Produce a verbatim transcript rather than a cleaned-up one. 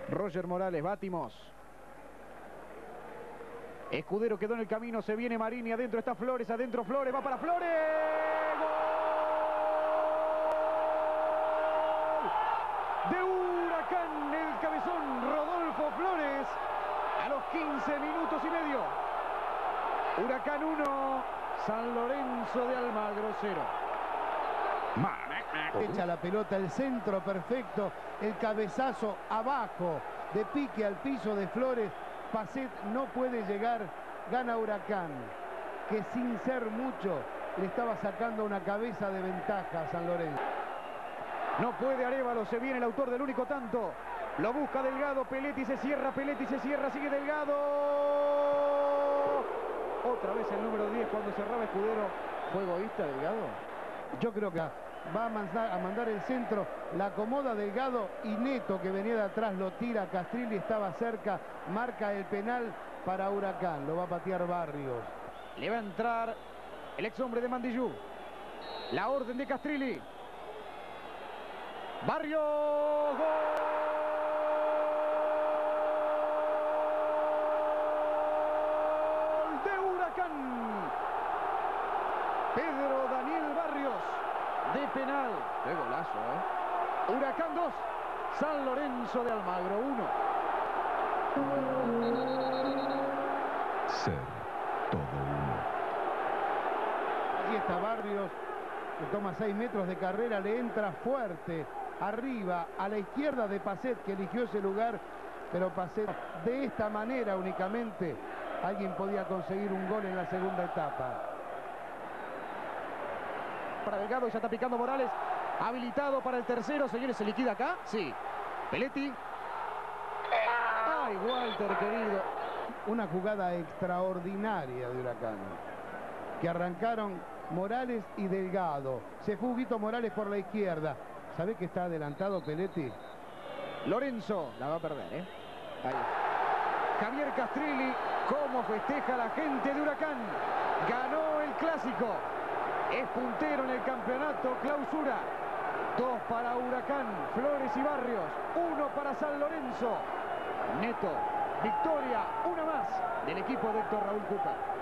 Roger Morales, Batimos. Escudero quedó en el camino, se viene Marini, adentro está Flores, adentro Flores, va para Flores. ¡Gol! De Huracán, el cabezón Rodolfo Flores, a los quince minutos y medio. Huracán uno, San Lorenzo de Almagro cero. Echa la pelota, el centro perfecto, el cabezazo abajo, de pique al piso de Flores. Pacet no puede llegar, gana Huracán, que sin ser mucho le estaba sacando una cabeza de ventaja a San Lorenzo. No puede Arévalo, se viene el autor del único tanto. Lo busca Delgado, Peletti se cierra, Peletti se cierra, sigue Delgado. Otra vez el número diez cuando cerraba Escudero. ¿Fue egoísta Delgado? Yo creo que va a mandar, a mandar el centro, la acomoda Delgado y Neto, que venía de atrás, lo tira. Castrilli estaba cerca, marca el penal para Huracán, lo va a patear Barrios. Le va a entrar el ex hombre de Mandillú. La orden de Castrilli. Barrios, gol de Huracán. Pedro Daniel Barrios, de penal. ¡Qué golazo, eh! Huracán dos, San Lorenzo de Almagro uno. Ser todo uno. Allí está Barrios, que toma seis metros de carrera, le entra fuerte arriba a la izquierda de Pacet, que eligió ese lugar, pero Pacet de esta manera únicamente alguien podía conseguir un gol en la segunda etapa. Para Delgado, ya está picando Morales, habilitado para el tercero. Señores, ¿se liquida acá? Sí. Peletti. Ay, Walter, querido. Una jugada extraordinaria de Huracán, que arrancaron Morales y Delgado. Se fue Huguito Morales por la izquierda. ¿Sabe que está adelantado Peletti? Lorenzo la va a perder, ¿eh? Ahí. Javier Castrilli, cómo festeja la gente de Huracán. Ganó el clásico. Es puntero en el campeonato clausura. Dos para Huracán, Flores y Barrios. Uno para San Lorenzo. Neto, victoria, una más del equipo de Héctor Raúl Cuca.